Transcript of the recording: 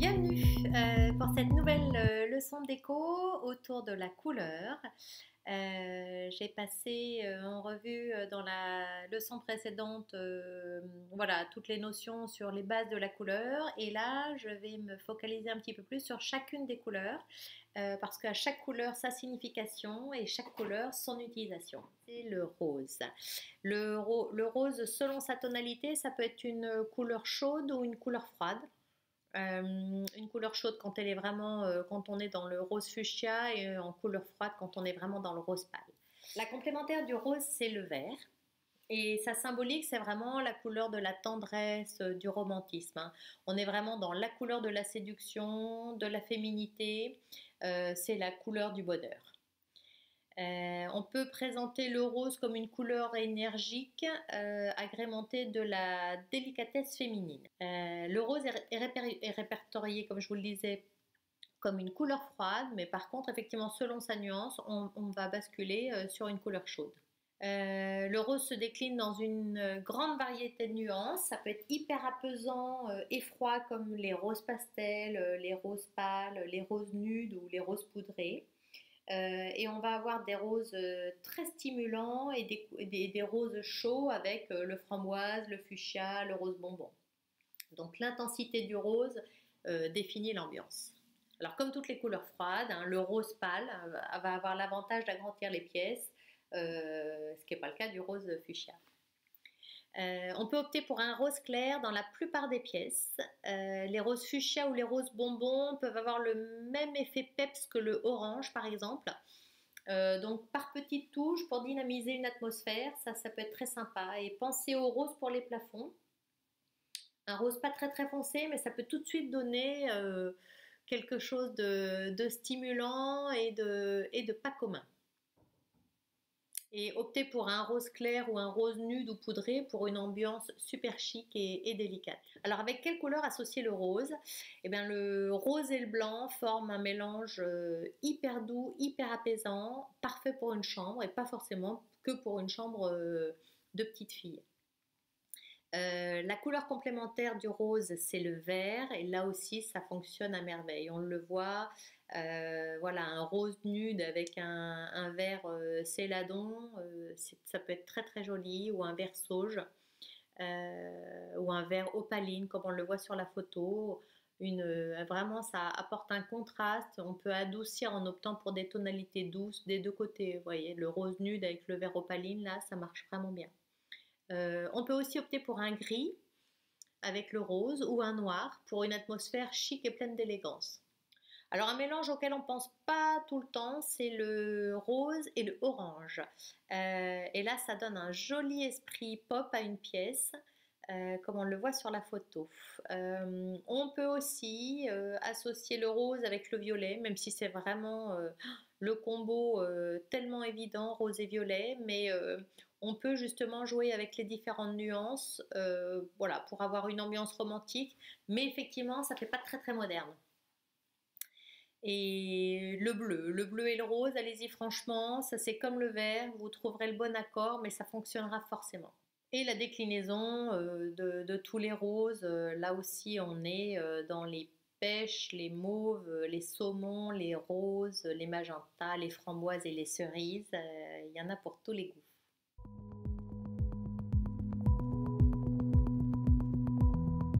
Bienvenue pour cette nouvelle leçon déco autour de la couleur. J'ai passé en revue dans la leçon précédente voilà, toutes les notions sur les bases de la couleur, et là je vais me focaliser un petit peu plus sur chacune des couleurs parce qu'à chaque couleur sa signification et chaque couleur son utilisation. C'est le rose. Le rose, selon sa tonalité, ça peut être une couleur chaude ou une couleur froide. Une couleur chaude quand elle est vraiment quand on est dans le rose fuchsia, et en couleur froide quand on est vraiment dans le rose pâle. La complémentaire du rose, c'est le vert, et sa symbolique, c'est vraiment la couleur de la tendresse, du romantisme, hein. On est vraiment dans la couleur de la séduction, de la féminité, c'est la couleur du bonheur. On peut présenter le rose comme une couleur énergique agrémentée de la délicatesse féminine. Le rose est répertorié, comme je vous le disais, comme une couleur froide, mais par contre, effectivement, selon sa nuance, on va basculer sur une couleur chaude. Le rose se décline dans une grande variété de nuances. Ça peut être hyper apaisant et froid, comme les roses pastels, les roses pâles, les roses nudes ou les roses poudrées. Et on va avoir des roses très stimulants et des roses chauds avec le framboise, le fuchsia, le rose bonbon. Donc l'intensité du rose définit l'ambiance. Alors comme toutes les couleurs froides, hein, le rose pâle va avoir l'avantage d'agrandir les pièces, ce qui n'est pas le cas du rose fuchsia. On peut opter pour un rose clair dans la plupart des pièces. Les roses fuchsia ou les roses bonbons peuvent avoir le même effet peps que le orange par exemple. Donc par petites touches pour dynamiser une atmosphère, ça peut être très sympa. Et pensez au rose pour les plafonds. Un rose pas très très foncé, mais ça peut tout de suite donner quelque chose de stimulant et de pas commun. Et opter pour un rose clair ou un rose nude ou poudré pour une ambiance super chic et délicate. Alors avec quelle couleur associer le rose? Eh bien, le rose et le blanc forment un mélange hyper doux, hyper apaisant, parfait pour une chambre et pas forcément que pour une chambre de petite fille. La couleur complémentaire du rose, c'est le vert, et là aussi ça fonctionne à merveille. On le voit, voilà, un rose nude avec un vert céladon, ça peut être très très joli, ou un vert sauge, ou un vert opaline comme on le voit sur la photo. Vraiment ça apporte un contraste. On peut adoucir en optant pour des tonalités douces des deux côtés. Vous voyez, le rose nude avec le vert opaline, là ça marche vraiment bien. On peut aussi opter pour un gris avec le rose ou un noir pour une atmosphère chic et pleine d'élégance. Alors un mélange auquel on ne pense pas tout le temps, c'est le rose et le orange. Et là, ça donne un joli esprit pop à une pièce, comme on le voit sur la photo. On peut aussi associer le rose avec le violet, même si c'est vraiment le combo tellement évident, rose et violet, mais on peut justement jouer avec les différentes nuances, voilà, pour avoir une ambiance romantique, mais effectivement, ça ne fait pas très très moderne. Et le bleu et le rose, allez-y franchement, ça c'est comme le vert, vous trouverez le bon accord, mais ça fonctionnera forcément. Et la déclinaison de tous les roses, là aussi on est dans les pêches, les mauves, les saumons, les roses, les magentas, les framboises et les cerises, il y en a pour tous les goûts.